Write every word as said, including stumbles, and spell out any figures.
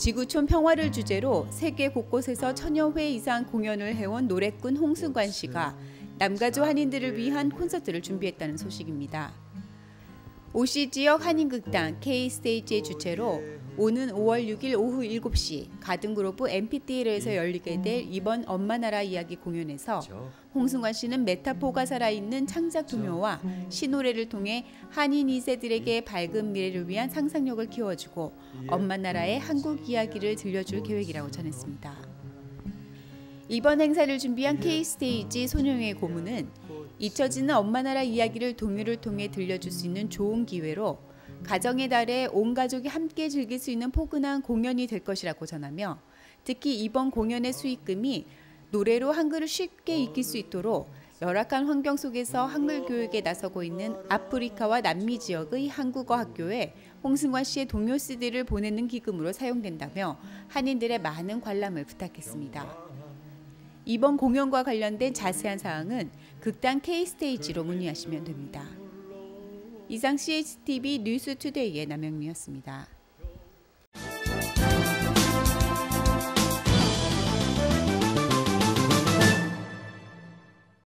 지구촌 평화를 주제로 세계 곳곳에서 천여 회 이상 공연을 해온 노래꾼 홍승관 씨가 남가주 한인들을 위한 콘서트를 준비했다는 소식입니다. 오씨 지역 한인극단 K-스테이지의 주최로 오는 오월 육일 오후 일곱 시 가든그로브 엠피티에이터에서 열리게 될 이번 엄마나라 이야기 공연에서 홍승관 씨는 메타포가 살아있는 창작 도묘와 시노래를 통해 한인 이 세들에게 밝은 미래를 위한 상상력을 키워주고 엄마나라의 한국 이야기를 들려줄 계획이라고 전했습니다. 이번 행사를 준비한 K-스테이지 손영의 고문은 잊혀지는 엄마나라 이야기를 동요를 통해 들려줄 수 있는 좋은 기회로 가정의 달에 온 가족이 함께 즐길 수 있는 포근한 공연이 될 것이라고 전하며 특히 이번 공연의 수익금이 노래로 한글을 쉽게 익힐 수 있도록 열악한 환경 속에서 한글 교육에 나서고 있는 아프리카와 남미 지역의 한국어 학교에 홍승관 씨의 동요 씨디를 보내는 기금으로 사용된다며 한인들의 많은 관람을 부탁했습니다. 이번 공연과 관련된 자세한 사항은 극단 K-스테이지로 문의하시면 됩니다. 이상 씨에이치티비 뉴스투데이의 남영미였습니다.